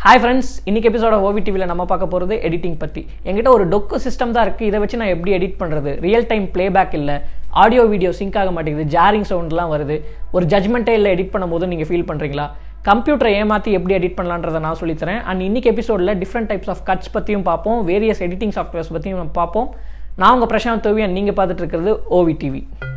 Hi friends, இன்னைக்கு எபிசோட OVTVல நம்ம பார்க்க போறது எடிட்டிங் பத்தி. என்கிட்ட ஒரு டொக்கு சிஸ்டம் தான் இருக்கு. இத வச்சு நான் எப்படி எடிட் பண்றது? ரியல் டைம் ப்ளேபேக் இல்ல, ஆடியோ வீடியோ சிங்க் ஆக மாட்டேங்குது, ஜாரிங் சவுண்ட்லாம் வருது. ஒரு ஜட்ஜ்மென்ட்டே இல்ல எடிட் பண்ணும்போது நீங்க ஃபீல் பண்றீங்களா? கம்ப்யூட்டரை ஏமாத்தி எப்படி எடிட் பண்ணலாம்ன்றதை நான் சொல்லி தரேன். அண்ட் இன்னைக்கு எபிசோட்ல டிஃப்ரெண்ட் டைப்ஸ் ஆஃப் கட்ஸ் பத்தியும் பார்ப்போம், வேரியஸ் எடிட்டிங் சாஃப்ட்வேர்ஸ் பத்தியும் நம்ம பார்ப்போம். நான் உங்க பிரசாந்த் தோவியன், நீங்க பார்த்துட்டு இருக்கிறது OVTV.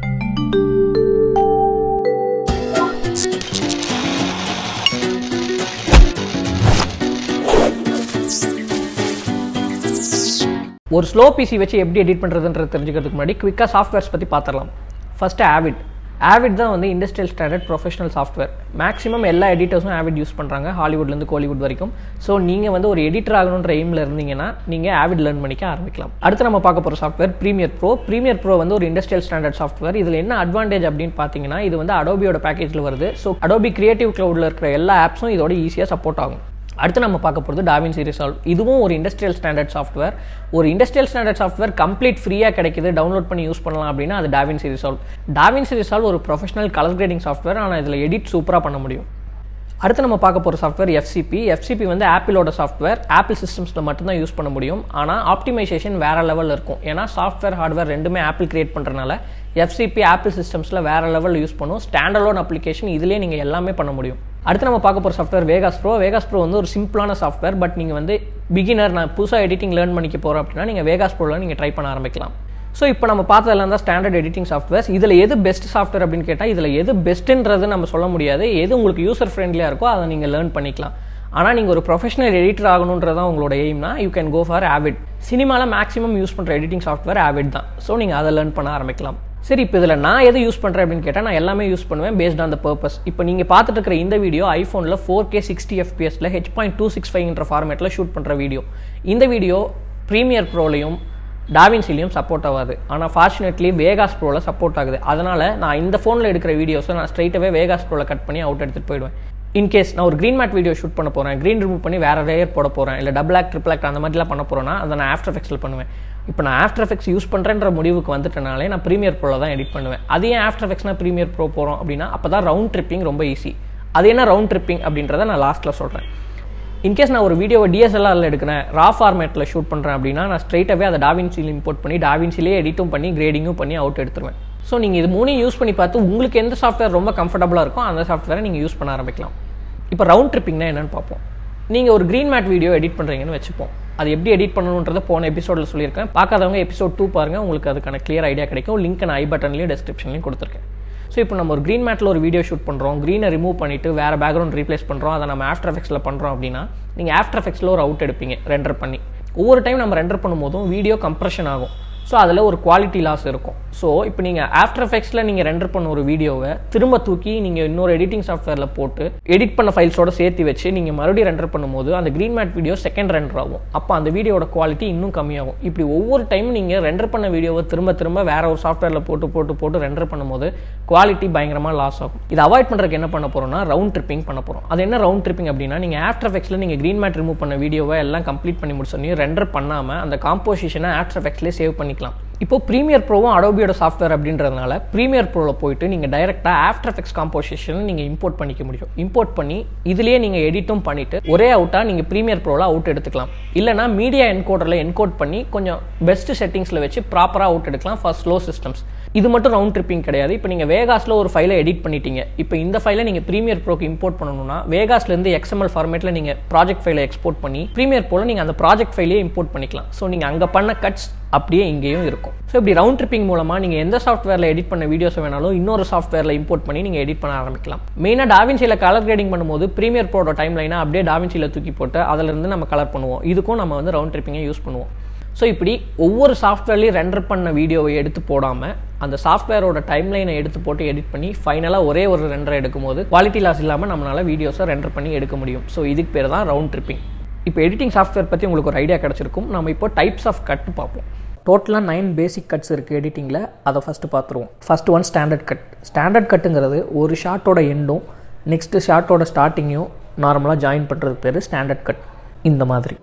ஒரு ஸ்லோ பிசி வச்சு எப்படி எடிட் பண்ணுறதுன்றது தெரிஞ்சுக்கிறதுக்கு முன்னாடி குவிக்காக சாஃப்ட்வேர்ஸ் பற்றி பார்த்துடலாம். ஃபஸ்ட்டு ஆவிட் தான் வந்து industrial standard professional software. Maximum எல்லா எடிட்டர்ஸும் ஆவிட் யூஸ் பண்ணுறாங்க, ஹாலிவுட்லேருந்து கோலிவுட் வரைக்கும். ஸோ நீங்கள் வந்து ஒரு எடிட்டர் ஆகணுன்ற எய்மில் இருந்தீங்கன்னா நீங்கள் ஆவிட் லேர்ன் பண்ணிக்க ஆரம்பிக்கலாம். அடுத்து நம்ம பார்க்க போகிற சாஃப்ட்வேர் ப்ரீமியர் ப்ரோ வந்து ஒரு இண்டஸ்ட்ரியல் ஸ்டாண்டர்ட் சாஃப்ட்வேர். இதில் என்ன அட்வான்டேஜ் அப்படின்னு பார்த்தீங்கன்னா, இது வந்து அடோபியோட பேக்கேஜில் வருது. ஸோ அடோபி கிரியேட்டிவ் க்ளவுடில் இருக்கிற எல்லா ஆப்ஸும் இதோட ஈஸியாக சப்போர்ட் ஆகும். அடுத்து நம்ம பார்க்க போகிறது டாவின்சி ரிசால்வ். இதுவும் ஒரு இண்டஸ்ட்ரியல் ஸ்டாண்டர்ட் சாஃப்ட்வேர். ஒரு இண்டஸ்ட்ரியல் ஸ்டாண்டர்ட் சாஃப்ட்வேர் கம்ப்ளீட் ஃப்ரீயாக கிடைக்குது, டவுன்லோட் பண்ணி யூஸ் பண்ணலாம் அப்படின்னா அது டாவின்சி ரிசால்வ் ஒரு ப்ரொஃபஷனல் கலர் கிரேடிங் சாஃப்ட்வேர். ஆனால் இதில் எடிட் சூப்பராக பண்ண முடியும். அடுத்து நம்ம பார்க்க போகிற சாஃப்ட்வேர் எஃப்சிபி வந்து ஆப்பிளோட சாஃப்ட்வேர். ஆப்பிள் சிஸ்டம்ஸில் மட்டும்தான் யூஸ் பண்ண முடியும். ஆனால் ஆப்டிமைசேஷன் வேறு லெவலில் இருக்கும். ஏன்னா சாஃப்ட்வேர் ஹார்ட்வேர் ரெண்டுமே ஆப்பிள் கிரியேட் பண்ணுறதுனால எஃப்சிபி ஆப்பிள் சிஸ்டம்ஸில் வேறு லெவலில் யூஸ் பண்ணும். ஸ்டாண்டலோன் அப்ளிகேஷன் இதிலே நீங்கள் எல்லாமே பண்ண முடியும். அடுத்து நம்ம பார்க்க போகிற சாஃப்ட்வேர் வேகாஸ் ப்ரோ வந்து ஒரு சிம்பிளான சாஃப்ட்வேர். பட் நீங்கள் வந்து பிகினர், நான் புதுசாக எடிட்டிங் லேர்ன் பண்ணிக்க போகிறோம் அப்படின்னா நீங்கள் வேகாஸ் ப்ரோவில் நீங்கள் ட்ரை பண்ண ஆரம்பிக்கலாம். ஸோ இப்போ நம்ம பார்த்ததெல்லாம் தான் ஸ்டாண்டர்ட் எடிட்டிங் சாஃப்ட்வேர்ஸ். இதில் எது பெஸ்ட் சாஃப்ட்வேர் அப்படின்னு கேட்டால் இதில் எது பெஸ்ட்டுன்றது நம்ம சொல்ல முடியாது. எது உங்களுக்கு யூசர் ஃப்ரெண்ட்லியாக இருக்கோ அதை நீங்கள் லேர்ன் பண்ணிக்கலாம். ஆனால் நீங்கள் ஒரு ப்ரொஃபஷனல் எடிட்டர் ஆகணுன்றது தான் உங்களோட எய்ம்னா you can go for Avid. சினிமாவில் மேக்ஸிமம் யூஸ் பண்ணுற எடிட்டிங் சாஃப்ட்வேர் ஆவிட் தான். ஸோ நீங்கள் அதை லேர்ன் பண்ண ஆரம்பிக்கலாம். சரி, இப்போ இதில் நான் எது யூஸ் பண்ணுறேன் அப்படின்னு கேட்டால் நான் எல்லாமே யூஸ் பண்ணுவேன் பேஸ்ட் ஆன் த பர்பஸ். இப்போ நீங்கள் பார்த்துட்டு இருக்கிற இந்த வீடியோ ஐஃபோனில் 4K 60 FPSல H.265 ஃபார்மேட்டில் ஷூட் பண்ணுற வீடியோ. இந்த வீடியோ ப்ரீமியர் ப்ரோலையும் டாவின்சிலையும் சப்போர்ட் ஆகாது. ஆனால் ஃபார்ச்சுனேட்லி வேகாஸ் ப்ரோவில் சப்போர்ட் ஆகுது. அதனால் நான் இந்த ஃபோனில் எடுக்கிற வீடியோஸை நான் ஸ்ட்ரைட்டாகவே வேகாஸ் ப்ரோவில் கட் பண்ணி அவுட் எடுத்துகிட்டு போயிடுவேன். இன்கேஸ் நான் ஒரு க்ரீன் மேட் வீடியோ ஷூட் பண்ண போகிறேன், க்ரீன் ரிமூவ் பண்ணி வேறு லேயர் போட போகிறேன், இல்லை டபுள் ஆக்ட் ட்ரிபிள் ஆக்ட் அந்த மாதிரிலாம் பண்ண போகிறேன்னா அதை நான் ஆஃப்டர் எஃபெக்ட்ஸில் பண்ணுவேன். இப்போ நான் ஆஃப்டர் எஃபெக்ட்ஸ் யூஸ் பண்ணுறேன்ற முடிவுக்கு வந்துட்டனாலே நான் ப்ரீமியர் ப்ரோவில் தான் எடிட் பண்ணுவேன். அது ஏன் ஆஃப்டர் எஃபெக்ட்ஸ்னால் ப்ரீமியர் ப்ரோ போகிறோம் அப்படின்னா அப்போ தான் ரவுண்ட் ட்ரிப்பிங் ரொம்ப ஈஸி. அது என்ன ரவுண்ட் ட்ரிப்பிங் அப்படின்றத நான் லாஸ்ட்டில் சொல்கிறேன். இன்கேஸ் நான் ஒரு வீடியோவை DSLRல எடுக்கிறேன், ரா ஃபார்மேட்டில் ஷூட் பண்ணுறேன் அப்படின்னா நான் ஸ்ட்ரைட்டாகவே அதை டாவின்சியில் இம்போர்ட் பண்ணி டாவின்சிலே எடிட்டும் பண்ணி கிரேடிங்கும் பண்ணி அவுட் எடுத்துருவேன். ஸோ நீங்கள் இது மூணையும் யூஸ் பண்ணி பார்த்து உங்களுக்கு எந்த சாஃப்ட்வேர் ரொம்ப கம்ஃபர்டபுளாக இருக்கோ அந்த சாஃப்ட்வேரை நீங்கள் யூஸ் பண்ண ஆரம்பிக்கலாம். இப்போ ரவுண்ட் ட்ரிப்பிங்னா என்னென்னு பார்ப்போம். நீங்கள் ஒரு க்ரீன் மேட் வீடியோ எடிட் பண்ணுறீங்கன்னு வச்சுப்போம். அது எப்படி எடிட் பண்ணணுன்றதை போன எபிசோடில் சொல்லியிருக்கேன். பார்க்காதவங்க எபிசோட் 2 பாருங்கள், உங்களுக்கு அதுக்கான கிளியர் ஐடியா கிடைக்கும். லிங்க் நான் ஐ பட்டன்லையும் டிஸ்கிரிப்ஷன்லையும் கொடுத்துருக்கேன். ஸோ இப்போ நம்ம ஒரு க்ரீன் மேட்டில் ஒரு வீடியோ ஷூட் பண்ணுறோம், க்ரீனை ரிமூவ் பண்ணிவிட்டு வேறு பேக்ரவுண்ட் ரீப்ளேஸ் பண்ணுறோம், அதை நம்ம ஆஃப்டர் எஃபெக்ட்ஸில் பண்ணுறோம் அப்படின்னா நீங்கள் ஆஃப்டர் எஃபெக்ட்ஸில் ஒரு அவுட் எடுப்பீங்க ரெண்டர் பண்ணி. ஒவ்வொரு டைம் நம்ம ரெண்டர் பண்ணும்போதும் வீடியோ கம்ப்ரெஷன் ஆகும். ஸோ அதில் ஒரு குவாலிட்டி லாஸ் இருக்கும். ஸோ இப்போ நீங்கள் ஆஃப்டர் எஃபெக்ட்ஸில் நீங்கள் ரெண்டர் பண்ண ஒரு வீடியோவை திரும்ப தூக்கி நீங்கள் இன்னொரு எடிட்டிங் சாஃப்ட்வேரில் போட்டு எடிட் பண்ண ஃபைல்ஸோட சேர்த்து வச்சு நீங்கள் மறுபடியும் ரெண்டர் பண்ணும்போது அந்த green matte video second render ஆகும். அப்போ அந்த வீடியோட குவாலிட்டி இன்னும் கம்மியாகும். இப்படி ஒவ்வொரு டைம் நீங்கள் ரெண்டர் பண்ண வீடியோவை திரும்ப வேற ஒரு சாஃப்ட்வேரில் போட்டு ரெண்டர் பண்ணும்போது குவாலிட்டி பயங்கரமாக லாஸ் ஆகும். இதை அவாய்ட் பண்ணுறதுக்கு என்ன பண்ண போகிறோம்னா ரவுண்ட் ட்ரிப்பிங் பண்ண போகிறோம். அது என்ன ரவுண்ட் ட்ரிப்பிங் அப்படின்னா, நீங்கள் ஆஃப்டர் எஃபெக்ட்ஸில் நீங்கள் க்ரீன் மேட் ரிமூவ் பண்ண வீடியோவை எல்லாம் கம்ப்ளீட் பண்ணி முடிச்சோன்னே ரெண்டர் பண்ணாமல் அந்த காம்போசிஷனை ஆஃப்டர் எஃபெக்ட்ஸ்லேயே சேவ் பண்ணிக்கலாம். இப்போ ப்ரீமியர் ப்ரோவும் அடோபியோட சாஃப்ட்வேர் அப்படின்றதுனால ப்ரீமியர் ப்ரோவில் போயிட்டு நீங்கள் டைரெக்டாக ஆஃப்டர் எஃபெக்ட்ஸ் காம்போசிஷன் நீங்கள் இம்போர்ட் பண்ணிக்க முடியும். இம்போர்ட் பண்ணி இதுலேயே நீங்கள் எடிட்டும் பண்ணிவிட்டு ஒரே அவுட்டாக நீங்கள் ப்ரீமியர் ப்ரோவில் அவுட் எடுத்துக்கலாம். இல்லைனா மீடியா என்கோடரில் என்கோட் பண்ணி கொஞ்சம் பெஸ்ட் செட்டிங்ஸில் வச்சு ப்ராப்பராக அவுட் எடுக்கலாம் ஃபார் ஸ்லோ சிஸ்டம்ஸ். இது மட்டும் ரவுண்ட் ட்ரிப்பிங் கிடையாது. இப்போ நீங்கள் வேகாஸில் ஒரு ஃபைலை எடிட் பண்ணிட்டீங்க. இப்போ இந்த ஃபைலை நீங்கள் ப்ரீமியர் ப்ரோக்கு இம்போர்ட் பண்ணணும்னா வேகாஸ்லேருந்து XML ஃபார்மேட்டில் நீங்கள் ப்ராஜெக்ட் ஃபைலை எக்ஸ்போர்ட் பண்ணி ப்ரீமியர் ப்ரோவில் நீங்கள் அந்த ப்ராஜெக்ட் ஃபைலையே இம்போர்ட் பண்ணிக்கலாம். ஸோ நீங்கள் அங்கே பண்ண கட்ஸ் அப்படியே இங்கேயும் இருக்கும். ஸோ இப்படி ரவுண்ட் ட்ரிப்பிங் மூலமாக நீங்கள் எந்த சாஃப்ட்வேரில் எடிட் பண்ண வீடியோஸ் வேணாலும் இன்னொரு சாஃப்ட்வேரில் இம்போர்ட் பண்ணி நீங்கள் எடிட் பண்ண ஆரம்பிக்கலாம். மெயினாக டாவின்சியில் கலர் கிரேடிங் பண்ணும்போது ப்ரீமியர் ப்ரோட டைம் லைனை அப்படியே டாவின்சியில் தூக்கி போட்டு அதிலிருந்து நம்ம கலர் பண்ணுவோம். இதுக்கும் நம்ம வந்து ரவுண்ட் ட்ரிப்பிங்கை யூஸ் பண்ணுவோம். ஸோ இப்படி ஒவ்வொரு சாஃப்ட்வேர்லையும் ரெண்டர் பண்ண வீடியோவை எடுத்து போடாமல் அந்த சாஃப்ட்வேரோட டைம் லைனை எடுத்து போட்டு எடிட் பண்ணி ஃபைனலாக ஒரே ஒரு ரெண்டரை எடுக்கும்போது குவாலிட்டி லாஸ் இல்லாமல் நம்மளால் வீடியோஸை ரெண்டர் பண்ணி எடுக்க முடியும். ஸோ இதுக்கு பேர் தான் ரவுண்ட் ட்ரிப்பிங். இப்போ எடிட்டிங் சாஃப்ட்வேர் பற்றி உங்களுக்கு ஒரு ஐடியா கிடச்சிருக்கும். நம்ம இப்போ டைப்ஸ் ஆஃப் கட் பார்ப்போம். டோட்டலாக 9 பேசிக் கட்ஸ் இருக்குது எடிட்டிங்கில். அதை ஃபஸ்ட்டு பார்த்துருவோம். First one standard cut. Standard கட்டுங்கிறது ஒரு ஷார்ட்டோட எண்டும் நெக்ஸ்ட்டு ஷார்ட்டோட ஸ்டார்டிங்கையும் நார்மலாக ஜாயின் பண்ணுறது பேர் ஸ்டாண்டர்ட் கட். இந்த மாதிரி.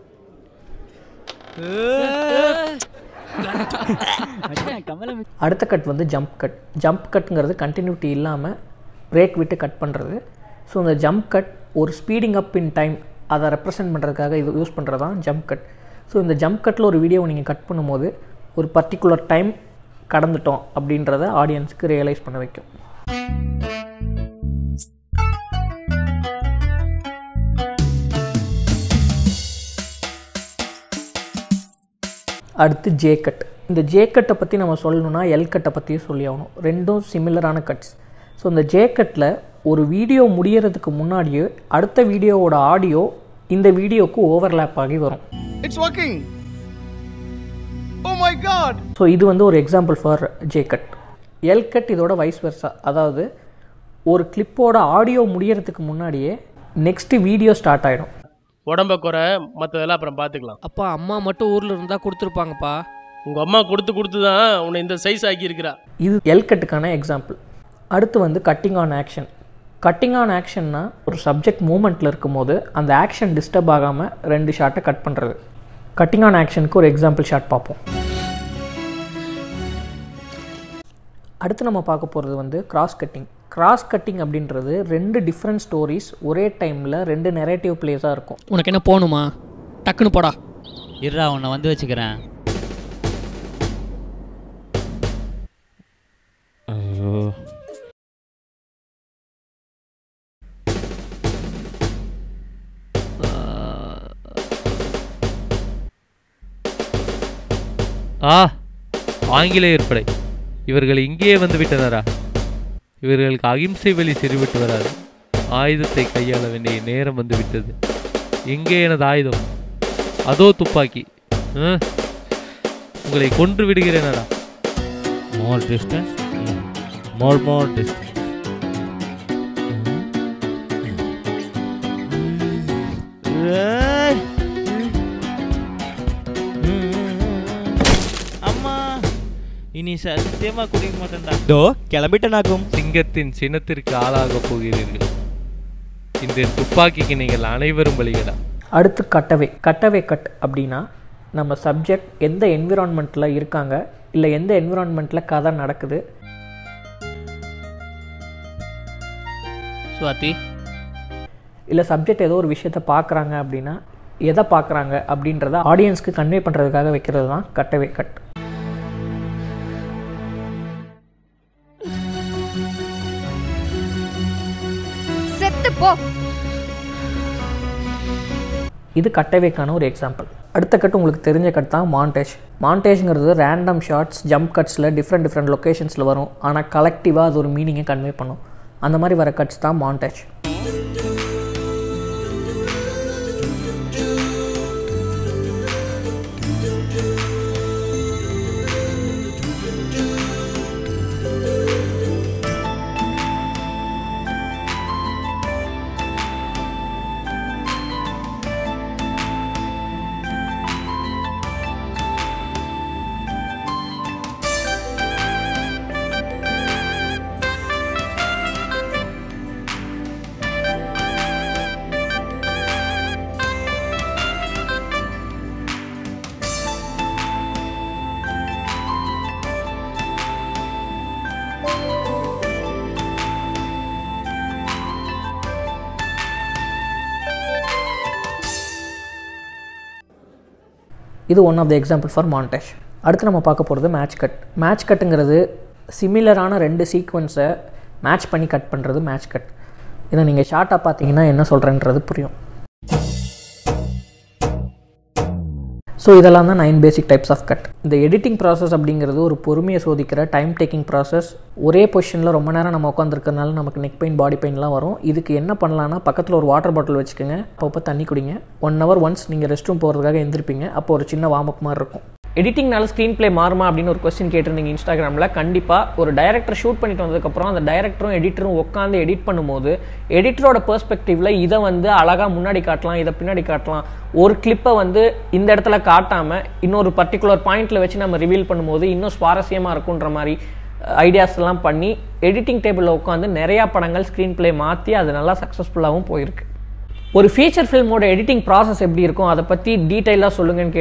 அடுத்த கட் வந்து ஜம்ப் கட். ஜம்ப் கட்டுங்கிறது கண்டினியூட்டி இல்லாமல் பிரேக் விட்டு கட் பண்ணுறது. ஸோ இந்த ஜம்ப் கட் ஒரு ஸ்பீடிங் அப் இன் டைம் அதை ரெப்ரசென்ட் பண்ணுறதுக்காக இது யூஸ் பண்ணுறது தான் ஜம்ப் கட். ஸோ இந்த ஜம்ப் கட்டில் ஒரு வீடியோவை நீங்கள் கட் பண்ணும்போது ஒரு பர்டிகுலர் டைம் கடந்துட்டோம் அப்படின்றத ஆடியன்ஸுக்கு ரியலைஸ் பண்ண வைக்கும். அடுத்து ஜே கட். இந்த ஜே கட்டை பற்றி நம்ம சொல்லணும்னா எல் கட்டை பற்றியும் சொல்லி ஆகணும். ரெண்டும் சிமிலரான கட்ஸ். ஸோ இந்த ஜே கட்டில் ஒரு வீடியோ முடியறதுக்கு முன்னாடியே அடுத்த வீடியோவோட ஆடியோ இந்த வீடியோவுக்கு ஓவர்லேப் ஆகி வரும். It's working. Oh my god. So இது வந்து ஒரு example for J cut. L cut இதோட வைஸ் வெர்சா. அதாவது ஒரு கிளிப்போட ஆடியோ முடியறதுக்கு முன்னாடியே நெக்ஸ்ட் வீடியோ ஸ்டார்ட் ஆகிடும். உடம்ப குறை மற்றதெல்லாம் அப்புறம் பார்த்துக்கலாம். அப்பா அம்மா மட்டும் ஊரில் இருந்தால் கொடுத்துருப்பாங்கப்பா. உங்கள் அம்மா கொடுத்து தான் உன்னை இந்த சைஸ் ஆக்கியிருக்கிறா. இது எல் கட்டுக்கான எக்ஸாம்பிள். அடுத்து வந்து cutting on action. Cutting on ஆக்ஷன்னா ஒரு சப்ஜெக்ட் மூமெண்ட்டில் இருக்கும்போது அந்த ஆக்ஷன் டிஸ்டர்ப் ஆகாமல் 2 ஷாட்டை கட் பண்ணுறது. கட்டிங் ஆன் ஆக்ஷனுக்கு ஒரு எக்ஸாம்பிள் ஷாட் பார்ப்போம். அடுத்து நம்ம பார்க்க போகிறது வந்து கிராஸ் கட்டிங். கிராஸ் கட்டிங் அப்படின்றது 2 டிஃப்ரெண்ட் ஸ்டோரிஸ் ஒரே டைமில் 2 நெரேட்டிவ் பிளேஸாக இருக்கும். உனக்கு என்ன போகணுமா? டக்குன்னு போடா. இருடா உன்னை வந்து வச்சுக்கிறேன். ஐயோ ஆங்கிலேயர் படை இவர்கள் இங்கேயே வந்து விட்டனரா? இவர்களுக்கு அகிம்சை வழி சரிவிட்டு வராது. ஆயுதத்தை கையாள வேண்டிய நேரம் வந்து விட்டது. எங்கே எனது ஆயுதம்? அதோ துப்பாக்கி. உங்களை கொன்று விடுகிறேனடா. மோர் டிஸ்டன்ஸ், மோர் டிஸ்டன்ஸ். அம்மா இனி சத்தியமா குடிக்க மாட்டேன்டா. தோ கிளம்பிட்டனாக்கும். சிங்கத்தின் சினத்திற்கு ஆளாக போகிறீர்கள். இந்த துப்பாக்கிக்கு நீங்கள் அனைவரும் பலிகடா. அடுத்து கட்டவே. கட்டவே கட் அப்படின்னா நம்ம சப்ஜெக்ட் எந்த என்விரான்மெண்ட்டில் இருக்காங்க, இல்லை எந்த என்விரான்மெண்ட்டில் கதை நடக்குது. சுவாதி, இல்லை சப்ஜெக்ட் ஏதோ ஒரு விஷயத்தை பார்க்குறாங்க அப்படின்னா எதை பார்க்குறாங்க அப்படின்றத ஆடியன்ஸ்க்கு கன்வே பண்ணுறதுக்காக வைக்கிறது தான் கட்டவே கட். இது கட்டவேக்கான ஒரு எக்ஸாம்பிள். அடுத்த கட் உங்களுக்கு தெரிஞ்ச கட் தான் மாண்டேஜ். மாண்டேஜ்ங்கிறது ரேண்டம் ஷார்ட்ஸ் ஜம்ப் கட்ஸில் டிஃப்ரெண்ட் லொக்கேஷன்ஸில் வரும். ஆனால் கலெக்டிவாக அது ஒரு மீனிங்கை கன்வே பண்ணும். அந்த மாதிரி வர கட்ஸ் தான் மாண்டேஜ். இது one of the example for montage. அடுத்து நம்ம பார்க்க போகிறது மேட்ச் கட். மேட்ச் கட்டுங்கிறது சிமிலரான 2 சீக்வன்ஸை மேட்ச் பண்ணி கட் பண்ணுறது மேட்ச் கட். இதை நீங்கள் ஷார்ட்டாக பார்த்தீங்கன்னா என்ன சொல்கிறேன்றது புரியும். ஸோ இதெல்லாம் தான் 9 பேசிக் டைப்ஸ் ஆஃப் கட். இந்த எடிட்டிங் ப்ராசஸ் அப்படிங்கிறது ஒரு பொறுமையை சோதிக்கிற டைம் டேக்கிங் ப்ராசஸ். ஒரே பொசிஷனில் ரொம்ப நேரம் நம்ம உட்காந்துருக்கறனால நமக்கு நெக் பெயின், பாடி பெயின்லாம் வரும். இதுக்கு என்ன பண்ணலான்னா பக்கத்தில் ஒரு வாட்டர் பாட்டில் வச்சுக்கோங்க. அப்பப்போ தண்ணி குடிங்க. 1 hour ஒன்ஸ் நீங்கள் ரெஸ்ட் ரூம் போகிறதுக்காக எழுந்திருப்பீங்க. அப்போ ஒரு சின்ன வார்ம் அப் மாதிரி இருக்கும். எடிட்டிங்னால ஸ்க்ரீன் பிளே மாறுமா அப்படின்னு ஒரு கொஸ்டின் கேட்டிருந்தீங்க இன்ஸ்டாகிராமில். கண்டிப்பாக ஒரு டைரக்டர் ஷூட் பண்ணிட்டு வந்ததுக்கப்புறம் அந்த டைரக்டரும் எடிட்டரும் உட்காந்து எடிட் பண்ணும்போது எடிட்டரோட பெர்ஸ்பெக்டிவில் இதை வந்து அழகாக முன்னாடி காட்டலாம், இதை பின்னாடி காட்டலாம். ஒரு கிளிப்பை வந்து இந்த இடத்துல காட்டாமல் இன்னொரு பர்டிகுலர் பாயிண்டில் வச்சு நம்ம ரிவீல் பண்ணும்போது இன்னும் சுவாரஸ்யமாக இருக்குன்ற மாதிரி ஐடியாஸ் எல்லாம் பண்ணி எடிட்டிங் டேபிளில் உட்காந்து நிறையா படங்கள் ஸ்க்ரீன் பிளே மாற்றி அது நல்லா சக்ஸஸ்ஃபுல்லாகவும் போயிருக்கு. ஒரு ஃபீச்சர் ஃபில்மோட எடிட்டிங் ப்ராசஸ் எப்படி இருக்கும் அதை பற்றி டீட்டெயிலாக சொல்லுங்கன்னு கேட்டிருந்தீங்க.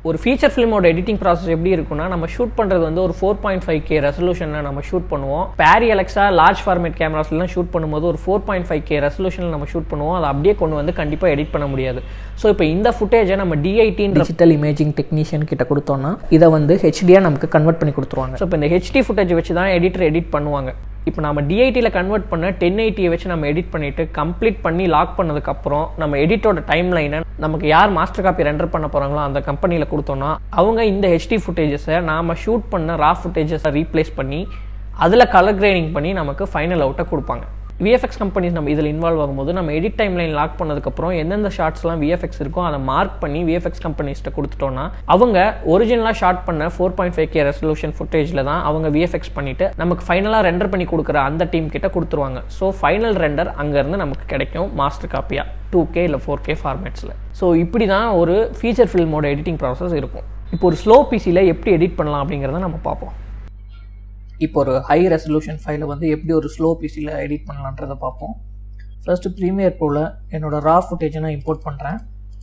ஒரு ஃபீச்சர் ஃபிலிமோட எடிட்டிங் ப்ராசஸ் எப்படி இருக்குன்னா, நம்ம ஷூட் பண்ணுறது வந்து ஒரு 4.5K ரெசல்யூஷனில் நம்ம ஷூட் பண்ணுவோம். பேரி அலெக்ஸா லார்ஜ் ஃபார்மேட் கேமராஸ்லாம் ஷூட் பண்ணும்போது ஒரு 4.5K ரெசல்யூஷனில் நம்ம ஷூட் பண்ணுவோம். அதை அப்படியே கொண்டு வந்து கண்டிப்பாக எடிட் பண்ண முடியாது. ஸோ இப்போ இந்த ஃபுட்டேஜை நம்ம DIT டிஜிட்டல் இமேஜிங் டெக்னீஷியன் கிட்ட கொடுத்தோம்னா இதை வந்து HDயாக நமக்கு கன்வெர்ட் பண்ணி கொடுத்துருவாங்க. ஸோ இப்போ இந்த HD ஃபுட்டேஜ் வச்சு தான் எடிட்டர் எடிட் பண்ணுவாங்க. இப்போ நம்ம DITல கன்வெர்ட் பண்ண 1080 வச்சு நம்ம எடிட் பண்ணிட்டு கம்ப்ளீட் பண்ணி லாக் பண்ணதுக்கப்புறம் நம்ம எடிட்டோட டைம் லைனை நமக்கு யார் மாஸ்டர் காப்பி ரெண்டர் பண்ண போகிறாங்களோ அந்த கம்பெனியில் கொடுத்தோன்னா அவங்க இந்த HD ஃபுட்டேஜஸை நாம் ஷூட் பண்ண ரா ஃபுட்டேஜஸை ரீப்ளேஸ் பண்ணி அதில் கலர் கிரேடிங் பண்ணி நமக்கு ஃபைனல் அவுட்டை கொடுப்பாங்க. VFX கம்பெனிஸ் நம்ம இதில் இன்வால்வ் ஆகும்போது நம்ம எடிட் டைம் லைன் லாக் பண்ணதுக்கப்புறம் எந்தெந்த ஷார்ட்ஸ்லாம் VFX இருக்கோ அதை மார்க் பண்ணி VFX கம்பெனிஸ்ட்டை கொடுத்துட்டோன்னா அவங்க ஒரிஜினலாக ஷார்ட் பண்ண 4.5K ரெசல்யூஷன் ஃபுட்டேஜில் தான் அவங்க VFX பண்ணிவிட்டு நமக்கு ஃபைனலாக ரெண்டர் பண்ணி கொடுக்குற அந்த டீம் கிட்ட கொடுத்துருவாங்க. ஸோ ஃபைனல் ரெண்டர் அங்கேருந்து நமக்கு கிடைக்கும் மாஸ்டர் காப்பியாக 2K இல்லை 4K ஃபார்மேட்ஸில். ஸோ இப்படி தான் ஒரு ஃபீச்சர் ஃபில்மோட எடிட்டிங் ப்ராசஸ் இருக்கும். இப்போ ஒரு ஸ்லோ பிசியில் எப்படி எடிட் பண்ணலாம் அப்படிங்கிறத நம்ம பார்ப்போம். இப்போ ஒரு ஹை ரெசல்யூஷன் ஃபைலை வந்து எப்படி ஒரு ஸ்லோ பிசியில் எடிட் பண்ணலான்றதை பார்ப்போம். ஃபர்ஸ்ட் ப்ரீமியர் ப்ரோவில் என்னோட ரா ஃபுட்டேஜை நான் இம்போர்ட் பண்ணுறேன்.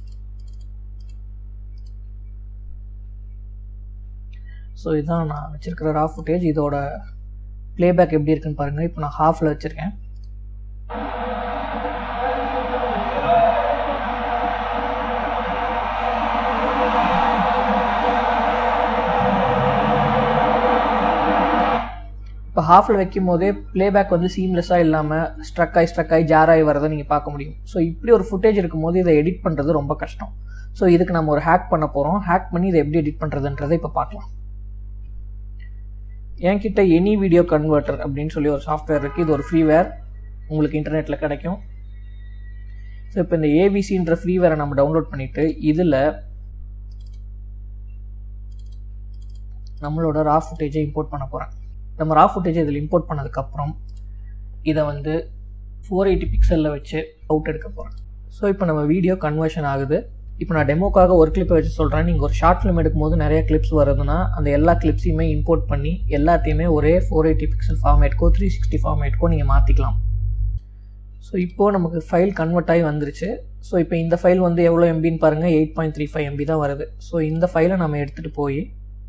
ஸோ இதுதான் நான் வச்சுருக்கிற ரா ஃபுட்டேஜ். இதோட ப்ளேபேக் எப்படி இருக்குன்னு பாருங்கள். இப்போ நான் ஹாஃபில் வச்சுருக்கேன். இப்போ ஹாஃபில் வைக்கும் போதே ப்ளேபேக் வந்து சீம்லெஸ்ஸாக இல்லாமல் ஸ்ட்ரக் ஆகி ஜாராகி வரதை நீங்கள் பார்க்க முடியும். ஸோ இப்படி ஒரு ஃபுட்டேஜ் இருக்கும்போது இதை எடிட் பண்ணுறது ரொம்ப கஷ்டம். ஸோ இதுக்கு நம்ம ஒரு ஹேக் பண்ண போகிறோம். ஹேக் பண்ணி இதை எப்படி எடிட் பண்ணுறதுன்றதை இப்போ பார்க்கலாம். என்கிட்ட எனி வீடியோ கன்வெர்ட்டர் அப்படின்னு சொல்லி ஒரு சாஃப்ட்வேர் இருக்குது. இது ஒரு ஃப்ரீவேர், உங்களுக்கு இன்டர்நெட்டில் கிடைக்கும். ஸோ இப்போ இந்த AVCன்ற ஃப்ரீவேரை நம்ம டவுன்லோட் பண்ணிவிட்டு இதில் நம்மளோட ரா ஃபுட்டேஜை இம்போர்ட் பண்ண போகிறேன். நம்ம ரா ஃபுட்டேஜ் இதில் இம்போர்ட் பண்ணதுக்கப்புறம் இதை வந்து 480 பிக்சலில் வச்சு அவுட் எடுக்க போகிறேன். ஸோ இப்போ நம்ம வீடியோ கன்வர்ஷன் ஆகுது. இப்போ நான் டெமோக்காக ஒரு கிளிப்பை வச்சு சொல்கிறேன். நீங்கள் ஒரு ஷார்ட் ஃபிலிம் எடுக்கும்போது நிறைய கிளிப்ஸ் வருதுன்னா அந்த எல்லா கிளிப்ஸையுமே இம்போர்ட் பண்ணி எல்லாத்தையுமே ஒரே 480 பிக்சல் ஃபார்மேட்க்கோ 360 ஃபார்மேட்க்கோ நீங்கள் மாற்றிக்கலாம். ஸோ இப்போது நமக்கு ஃபைல் கன்வெர்ட் ஆகி வந்துருச்சு. ஸோ இப்போ இந்த ஃபைல் வந்து எவ்வளோ MBன்னு பாருங்கள், 8.35 MB தான் வருது. ஸோ இந்த ஃபைலை நம்ம எடுத்துகிட்டு போய்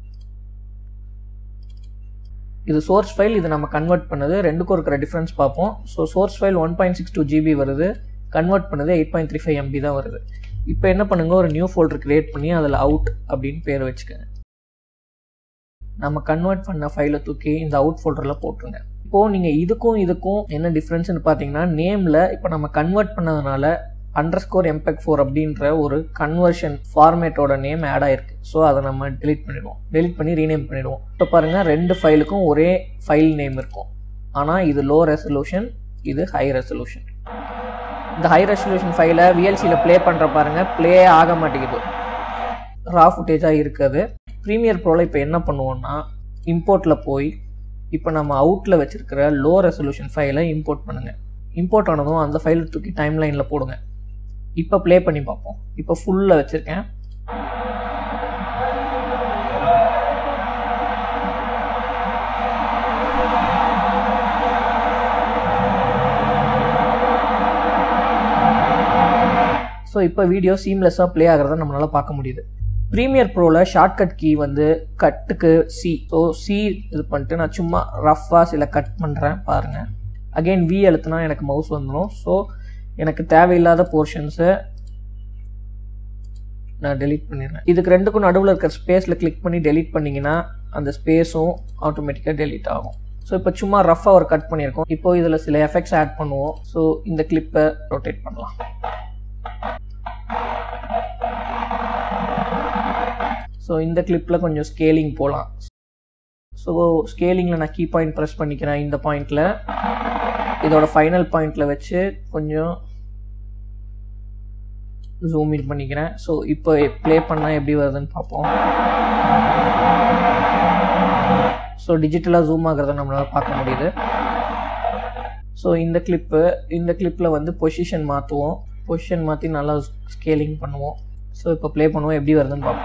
இது சோர்ஸ் ஃபைல், இது நம்ம கன்வெர்ட் பண்ணது, ரெண்டுக்கும் இருக்கிற டிஃப்ரென்ஸ் பார்ப்போம். ஸோ சோர்ஸ் ஃபைல் 1.62 GB வருது, கன்வெர்ட் பண்ணது 8.35 MB தான் வருது. இப்போ என்ன பண்ணுங்க, ஒரு நியூ ஃபோல்டர் கிரியேட் பண்ணி அதில் அவுட் அப்படின்னு பேர் வச்சுக்கோங்க. நம்ம கன்வெர்ட் பண்ண ஃபைலை தூக்கி இந்த அவுட் ஃபோல்டரில் போட்டுருங்க. இப்போது நீங்கள் இதுக்கும் என்ன டிஃப்ரென்ஸ்னு பார்த்தீங்கன்னா, நேமில் இப்போ நம்ம கன்வெர்ட் பண்ணதுனால _MPEG-4 அப்படின்ற ஒரு கன்வர்ஷன் ஃபார்மேட்டோட நேம் ஆட் ஆயிருக்கு. ஸோ அதை நம்ம டெலிட் பண்ணிடுவோம். டெலிட் பண்ணி ரீநேம் பண்ணிடுவோம். இப்போ பாருங்கள், ரெண்டு ஃபைலுக்கும் ஒரே ஃபைல் நேம் இருக்கும். ஆனால் இது லோ ரெசல்யூஷன், இது ஹை ரெசல்யூஷன். இந்த ஹை ரெசல்யூஷன் ஃபைலை VLCயில் ப்ளே பண்ணுற பாருங்கள், ப்ளே ஆக மாட்டேங்குது, ரா ஃபுட்டேஜாக இருக்குது. ப்ரீமியர் ப்ரோவில் இப்போ என்ன பண்ணுவோம்னா, இம்போர்ட்டில் போய் இப்போ நம்ம அவுட்டில் வச்சுருக்கிற லோ ரெசல்யூஷன் ஃபைலை இம்போர்ட் பண்ணுங்கள். இம்போர்ட் ஆனதும் அந்த ஃபைலை தூக்கி டைம் லைனில் போடுங்க. இப்போ ப்ளே பண்ணி பார்ப்போம். இப்போ ஃபுல்லில் வச்சுருக்கேன். ஸோ இப்போ வீடியோ சீம்லெஸ்ஸாக ப்ளே ஆகிறத நம்மளால் பார்க்க முடியுது. ப்ரீமியர் ப்ரோவில் ஷார்ட்கட் கீ வந்து கட்டுக்கு C. ஸோ C இது பண்ணிட்டு நான் சும்மா ரஃப்பாக சில கட் பண்ணுறேன் பாருங்கள். அகெயின் V அழுத்தினா எனக்கு மவுஸ் வந்துடும். ஸோ எனக்கு தேவையில்லாத போர்ஷன்ஸை நான் டெலீட் பண்ணிடுறேன். இதுக்கு ரெண்டுக்கும் நடுவில் இருக்கிற ஸ்பேஸில் கிளிக் பண்ணி டெலீட் பண்ணிங்கன்னா அந்த ஸ்பேஸும் ஆட்டோமேட்டிக்காக டெலீட் ஆகும். ஸோ இப்போ சும்மா ரஃப்பாக ஒரு கட் பண்ணியிருக்கோம். இப்போ இதில் சில எஃபெக்ட்ஸ் ஆட் பண்ணுவோம். ஸோ இந்த கிளிப்பை ரொட்டேட் பண்ணலாம். ஸோ இந்த கிளிப்பில் கொஞ்சம் ஸ்கேலிங் போகலாம். ஸோ ஸ்கேலிங்கில் நான் கீ பாயிண்ட் ப்ரெஸ் பண்ணிக்கிறேன். இந்த பாயிண்டில் இதோட ஃபைனல் பாயிண்டில் வச்சு கொஞ்சம் ஜூம் இன் பண்ணிக்கிறேன். ஸோ இப்போ ப்ளே பண்ணால் எப்படி வருதுன்னு பார்ப்போம். ஸோ டிஜிட்டலாக ஜூம் ஆகிறத நம்மளால் பார்க்க முடியுது. ஸோ இந்த கிளிப்பில் வந்து பொசிஷன் மாற்றுவோம். பொசிஷன் மாற்றி நல்லா ஸ்கேலிங் பண்ணுவோம். ஸோ இப்போ ப்ளே பண்ணுவோம், எப்படி வருதுன்னு பார்ப்போம்.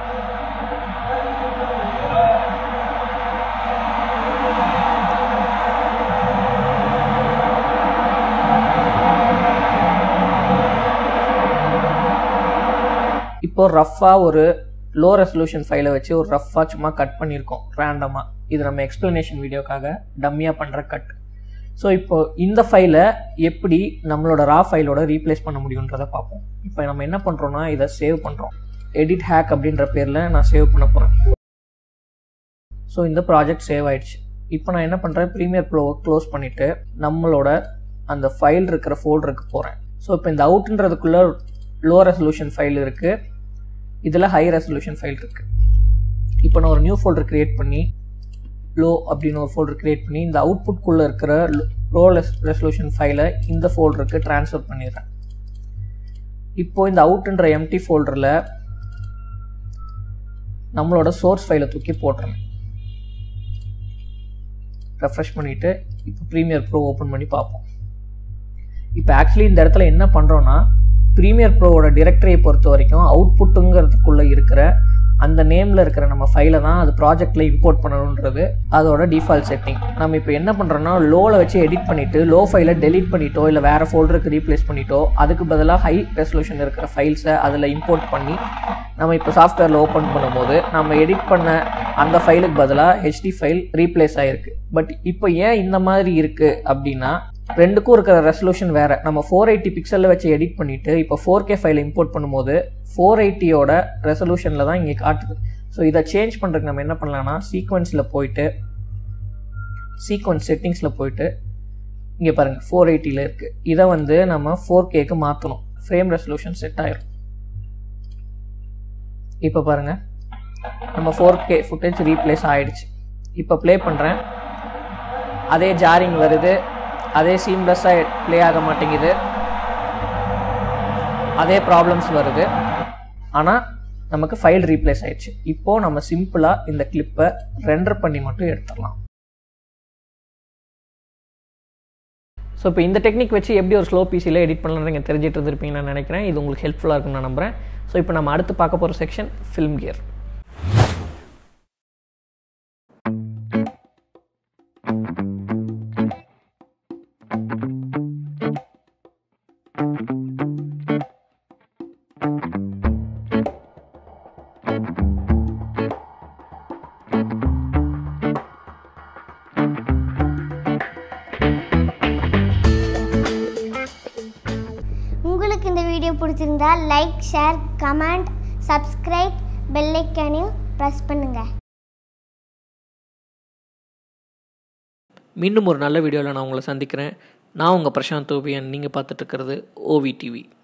இப்போ ரஃப்பாக ஒரு லோ ரெசல்யூஷன் ஃபைலை வச்சு ஒரு ரஃப்பாக சும்மா கட் பண்ணியிருக்கோம் ரேண்டமாக. இது நம்ம எக்ஸ்ப்ளனேஷன் வீடியோக்காக டம்மியாக பண்ணுற கட். ஸோ இப்போ இந்த ஃபைலை எப்படி நம்மளோட ரா ஃபைலோட ரீப்ளேஸ் பண்ண முடியுன்றதை பார்ப்போம். இப்போ நம்ம என்ன பண்ணுறோன்னா இதை சேவ் பண்ணுறோம். எடிட் ஹேக் அப்படின்ற பேரில் நான் சேவ் பண்ண போகிறேன். ஸோ இந்த ப்ராஜெக்ட் சேவ் ஆயிடுச்சு. இப்போ நான் என்ன பண்ணுறேன், ப்ரீமியர் ப்ரோவை க்ளோஸ் பண்ணிவிட்டு நம்மளோட அந்த ஃபைல் இருக்கிற ஃபோல்டருக்கு போகிறேன். ஸோ இப்போ இந்த அவுட்ன்றதுக்குள்ளே லோ ரெசல்யூஷன் ஃபைல் இருக்குது, இதில் ஹை ரெசல்யூஷன் ஃபைல் இருக்குது. இப்போ நான் ஒரு நியூ ஃபோல்டர் க்ரியேட் பண்ணி லோ அப்படின்னு ஒரு ஃபோல்டர் க்ரியேட் பண்ணி இந்த அவுட்புட்குள்ளே இருக்கிற லோ ரெசல்யூஷன் ஃபைலை இந்த ஃபோல்டருக்கு ட்ரான்ஸ்ஃபர் பண்ணிடுறேன். இப்போது இந்த அவுட்ன்ற எம்டி ஃபோல்டரில் நம்மளோட சோர்ஸ் ஃபைலை தூக்கி போட்டுறேன். ரெஃப்ரெஷ் பண்ணிவிட்டு இப்போ ப்ரீமியர் ப்ரோ ஓப்பன் பண்ணி பார்ப்போம். இப்போ ஆக்சுவலி இந்த இடத்துல என்ன பண்ணுறோன்னா, ப்ரீமியர் ப்ரோவோட டிரெக்டரியை பொறுத்த வரைக்கும் அவுட்புட்டுங்கிறதுக்குள்ளே இருக்கிற அந்த நேமில் இருக்கிற நம்ம ஃபைலை தான் அது ப்ராஜெக்டில் இம்போர்ட் பண்ணணுன்றது அதோட டிஃபால்ட் செட்டிங். நம்ம இப்போ என்ன பண்ணுறோன்னா, லோவில் வச்சு எடிட் பண்ணிவிட்டு லோ ஃபைலை டெலீட் பண்ணிட்டோ இல்லை வேறு ஃபோல்டருக்கு ரீப்ளேஸ் பண்ணிட்டோ அதுக்கு பதிலாக ஹை ரெசல்யூஷன் இருக்கிற ஃபைல்ஸை அதில் இம்போர்ட் பண்ணி நம்ம இப்போ சாஃப்ட்வேரில் ஓப்பன் பண்ணும்போது நம்ம எடிட் பண்ண அந்த ஃபைலுக்கு பதிலாக ஹெச்டி ஃபைல் ரீப்ளேஸ் ஆகிருக்கு. பட் இப்போ ஏன் இந்த மாதிரி இருக்குது அப்படின்னா, ரெண்டுக்கும் இருக்கிற ரெசல்யூஷன் வேறு. நம்ம 480 பிக்சலில் வச்சு எடிட் பண்ணிவிட்டு இப்போ 4K ஃபைலை இம்போர்ட் பண்ணும்போது 480யோட ரெசல்யூஷனில் தான் இங்கே காட்டுது. ஸோ இதை சேஞ்ச் பண்ணுறதுக்கு நம்ம என்ன பண்ணலாம்னா, சீக்வன்ஸில் போயிட்டு சீக்வன்ஸ் செட்டிங்ஸில் போயிட்டு இங்கே பாருங்கள் 480ல் இருக்குது. இதை வந்து நம்ம 4Kக்கு மாற்றணும். ஃப்ரேம் ரெசல்யூஷன் செட் ஆயிரும். இப்போ பாருங்கள் நம்ம 4K ஃபுட்டேஜ் ரீப்ளேஸ் ஆகிடுச்சு. இப்போ ப்ளே பண்ணுறேன், அதே ஜாரிங் வருது, அதே சீம்லெஸ்ஸாக ப்ளே ஆக மாட்டேங்குது, அதே ப்ராப்ளம்ஸ் வருது. ஆனால் நமக்கு ஃபைல் ரீப்ளேஸ் ஆயிடுச்சு. இப்போது நம்ம சிம்பிளாக இந்த கிளிப்பை ரெண்டர் பண்ணி மட்டும் எடுத்துடலாம். ஸோ இப்போ இந்த டெக்னிக் வச்சு எப்படி ஒரு ஸ்லோ பிசியில் எடிட் பண்ணலாம்னு நீங்கள் தெரிஞ்சிட்டு இருந்திருப்பீங்கன்னு நான் நினைக்கிறேன். இது உங்களுக்கு ஹெல்ப்ஃபுல்லாக இருக்குன்னு நான் நம்புகிறேன். ஸோ இப்போ நம்ம அடுத்து பார்க்க போகிற செக்ஷன் ஃபில்ம் கியர். உங்களுக்கு இந்த வீடியோ பிடிச்சிருந்தா like, share, comment, subscribe, bell ஐக்கானையும் ப்ரெஸ் பண்ணுங்கள். மீண்டும் ஒரு நல்ல வீடியோவில் நான் உங்களை சந்திக்கிறேன். நான் உங்கள் பிரசாந்த் ஓபியன். நீங்கள் பார்த்துட்டு இருக்கிறது OVTV.